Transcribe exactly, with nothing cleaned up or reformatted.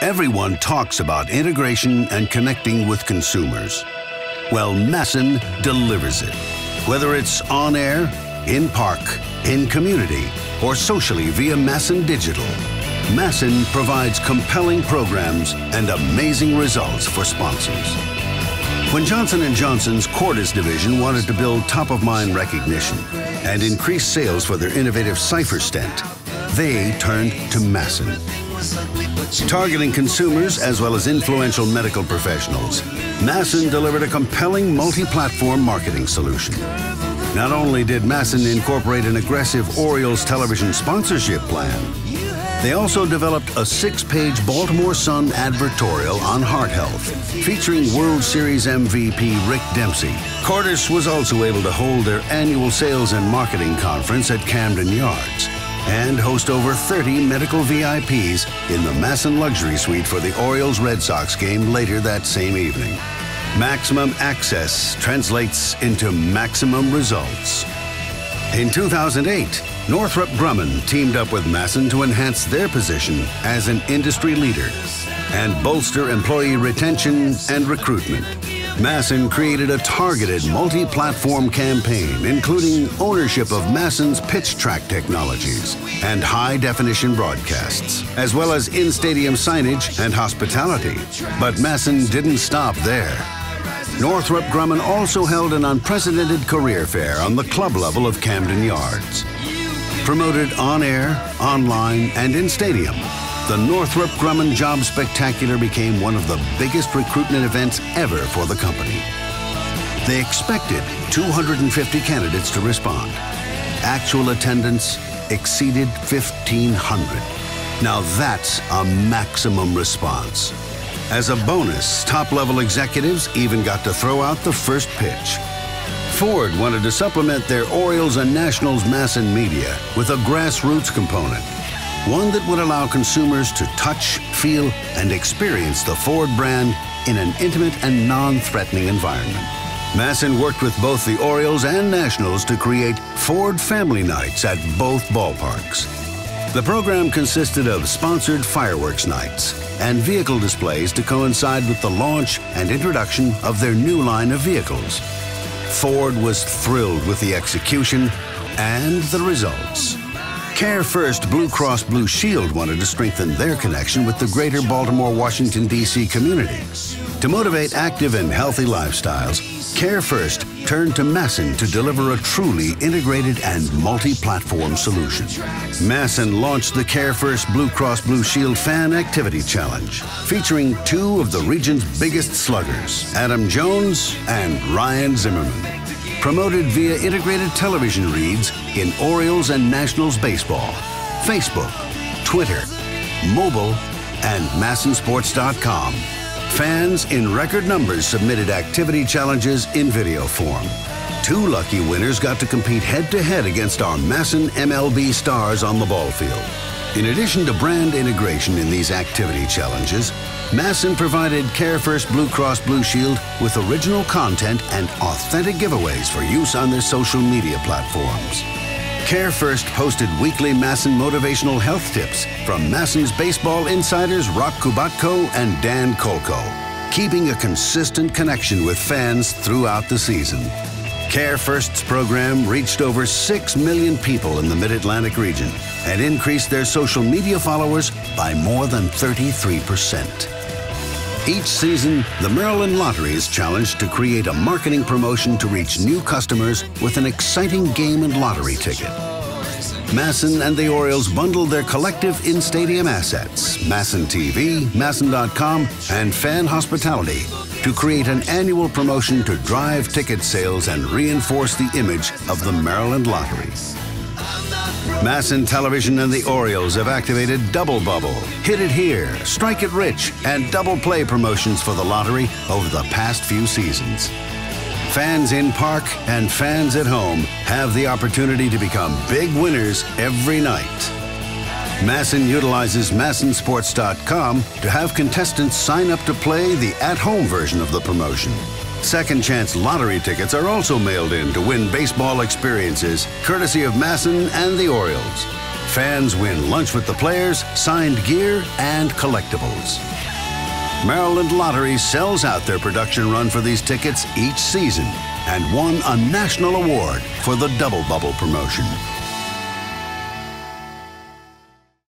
Everyone talks about integration and connecting with consumers. Well, M A S N delivers it. Whether it's on air, in park, in community, or socially via M A S N Digital, M A S N provides compelling programs and amazing results for sponsors. When Johnson and Johnson's Cordis division wanted to build top-of-mind recognition and increase sales for their innovative Cypher stent, they turned to M A S N. Targeting consumers as well as influential medical professionals, M A S N delivered a compelling multi-platform marketing solution. Not only did M A S N incorporate an aggressive Orioles television sponsorship plan, they also developed a six-page Baltimore Sun advertorial on heart health, featuring World Series M V P Rick Dempsey. Cordis was also able to hold their annual sales and marketing conference at Camden Yards and host over thirty medical V I Ps in the M A S N Luxury Suite for the Orioles-Red Sox game later that same evening. Maximum access translates into maximum results. In two thousand eight, Northrop Grumman teamed up with M A S N to enhance their position as an industry leader and bolster employee retention and recruitment. M A S N created a targeted multi-platform campaign, including ownership of M A S N's pitch track technologies and high-definition broadcasts, as well as in-stadium signage and hospitality. But M A S N didn't stop there. Northrop Grumman also held an unprecedented career fair on the club level of Camden Yards. Promoted on-air, online, and in-stadium, the Northrop Grumman Job Spectacular became one of the biggest recruitment events ever for the company. They expected two hundred fifty candidates to respond. Actual attendance exceeded fifteen hundred. Now that's a maximum response. As a bonus, top-level executives even got to throw out the first pitch. Ford wanted to supplement their Orioles and Nationals M A S N media with a grassroots component, one that would allow consumers to touch, feel, and experience the Ford brand in an intimate and non-threatening environment. M A S N worked with both the Orioles and Nationals to create Ford Family Nights at both ballparks. The program consisted of sponsored fireworks nights and vehicle displays to coincide with the launch and introduction of their new line of vehicles. Ford was thrilled with the execution and the results. Care First Blue Cross Blue Shield wanted to strengthen their connection with the greater Baltimore, Washington, D C community. To motivate active and healthy lifestyles, Care First turned to M A S N to deliver a truly integrated and multi-platform solution. M A S N launched the Care First Blue Cross Blue Shield Fan Activity Challenge, featuring two of the region's biggest sluggers, Adam Jones and Ryan Zimmerman. Promoted via integrated television reads in Orioles and Nationals baseball, Facebook, Twitter, mobile, and masson sports dot com. Fans in record numbers submitted activity challenges in video form. Two lucky winners got to compete head-to-head against our M A S N M L B stars on the ball field. In addition to brand integration in these activity challenges, M A S N provided Care First Blue Cross Blue Shield with original content and authentic giveaways for use on their social media platforms. Care First posted weekly M A S N motivational health tips from M A S N's baseball insiders Rock Kubatko and Dan Kolko, keeping a consistent connection with fans throughout the season. Care First's program reached over six million people in the Mid-Atlantic region and increased their social media followers by more than thirty-three percent. Each season, the Maryland Lottery is challenged to create a marketing promotion to reach new customers with an exciting game and lottery ticket. M A S N and the Orioles bundled their collective in-stadium assets, M A S N T V, masson dot com, and Fan Hospitality, to create an annual promotion to drive ticket sales and reinforce the image of the Maryland Lottery. M A S N Television and the Orioles have activated Double Bubble, Hit It Here, Strike It Rich, and Double Play promotions for the lottery over the past few seasons. Fans in park and fans at home have the opportunity to become big winners every night. M A S N utilizes masson sports dot com to have contestants sign up to play the at-home version of the promotion. Second chance lottery tickets are also mailed in to win baseball experiences, courtesy of M A S N and the Orioles. Fans win lunch with the players, signed gear, and collectibles. Maryland Lottery sells out their production run for these tickets each season and won a national award for the Double Bubble promotion.